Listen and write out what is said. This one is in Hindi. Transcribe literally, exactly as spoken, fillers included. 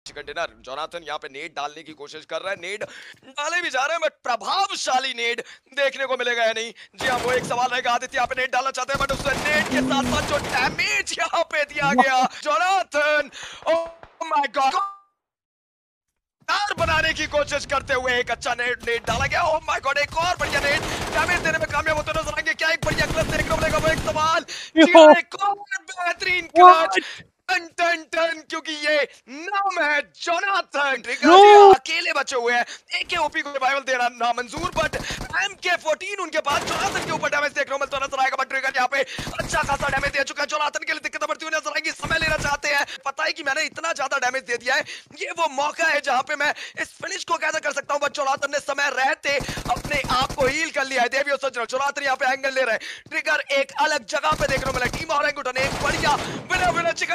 कंटेनर जोनाथन यहाँ पे नेड डालने की कोशिश कर रहा है। नेड डाले भी जा रहे हैं बट प्रभावशाली नेड देखने को मिलेगा या नहीं। जी हाँ, वो एक सवाल रहेगा। आदित्य यहाँ पे नेड डालना चाहते हैं बट उससे नेड के साथ साथ जो डैमेज यहाँ पे दिया गया जोनाथन, ओह माय गॉड, बनाने की कोशिश करते हुए एक अच्छा नेट नेट डाला गया। ओह माय गॉड, एक और बढ़िया नेट डैमेज देने में कामयाब होते नजर आएंगे। क्या एक बढ़िया क्लच देखने को मिलेगा? वो एक सवाल। जी हाँ, एक और बेहतरीन क्लच। टन टन टन, क्योंकि ये नाम है जोनाथन। ट्रिगर जी हाँ, अकेले बचे हुए हैं। एके ओपी को रिवाइवल देना नामंजूर बट एम के फोर्टीन उनके पास जोनाथन के ऊपर डैमेज देखने को मिलता नजर आएगा। बट ट्रिगर यहाँ पे अच्छा खासा डैमेज दे चुका है। जोनाथन के लिए दिक्कत बढ़ती हुई नजर आएगी। समय लेना चाहते हैं। पता है कि मैंने इतना ज्यादा डैमेज दे दिया है, ये वो मौका है जहां पे मैं इस फिनिश को कैसे कर सकता हूं। बट जोनाथन ने समय रहते अपने आप को हील कर लिया है। देवियो सज्जनों, जोनाथन यहाँ पे एंगल ले रहे हैं। ट्रिगर एक अलग जगह पे देखने को मिला। टीम और एक बढ़िया विनर विनर चिकन